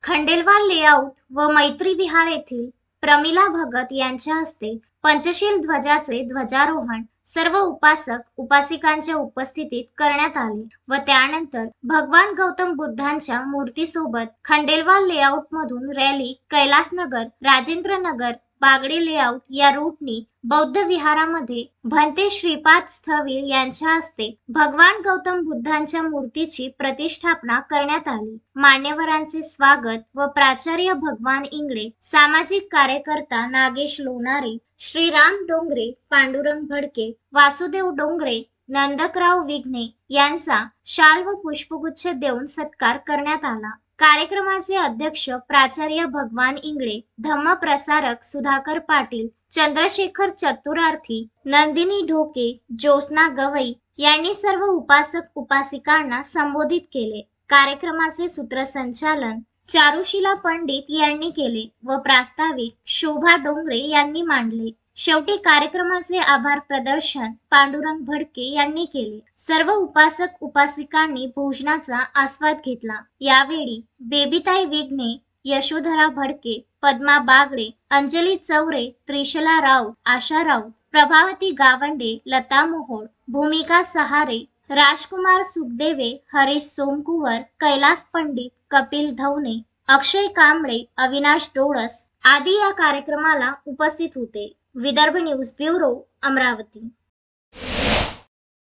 Khandelwal layout व मैत्री विहार येथील प्रमिला भगत यांच्या हस्ते पंचशील ध्वजाचे ध्वजारोहण सर्व उपासक उपासिकांच्या उपस्थितीत करण्यात आले व त्यानंतर भगवान गौतम बुद्धांच्या मूर्तीसोबत खंडेलवाल लेआउट मधून रॅली कैलासनगर, राजेंद्रनगर, बागडे लेआउट या रूटनी बौद्ध विहारामध्ये भंते श्रीपाद स्थवीर यांच्या हस्ते भगवान गौतम बुद्धांच्या मूर्तीची प्रतिष्ठापना करण्यात आली। मान्यवरांचे स्वागत व प्राचार्य भगवान इंगळे, सामाजिक कार्यकर्ता नागेश लोणारे, श्रीराम डोंगरे, पांडुरंग भडके, वासुदेव डोंगरे, नंदकराव विघ्ने यांचा शाल व पुष्पगुच्छ देऊन सत्कार करण्यात आला। कार्यक्रमाचे अध्यक्ष प्राचार्य भगवान इंगळे, धम्मप्रसारक सुधाकर पाटील, चंद्रशेखर चतुरार्थी, नंदिनी ढोके, ज्योत्स्ना गवई यांनी सर्व उपासक उपासिकांना संबोधित केले। कार्यक्रमाचे सूत्रसंचालन चारुशिला पंडित यांनी केले व प्रास्ताविक शोभा डोंगरे यांनी मांडले। शेवटी कार्यक्रमाचे आभार प्रदर्शन पांडुरंग भडके यांनी केले। सर्व उपासक उपासिकांनी भोजनाचा आस्वाद घेतला। यावेळी बेबीताई विघ्ने, यशोधरा भडके, पद्मा बागडे, अंजली चौरे, त्रिशला राऊत, आशा राऊत, प्रभावती गावंडे, लता मोहोळ, भूमिका सहारे, राजकुमार सुखदेवे, हरीश सोमकुवर, कैलास पंडित, कपिल धवने, अक्षय कांबळे, अविनाश डोळस आदी या कार्यक्रमाला उपस्थित होते। Vidarbha news bureau, Amravati.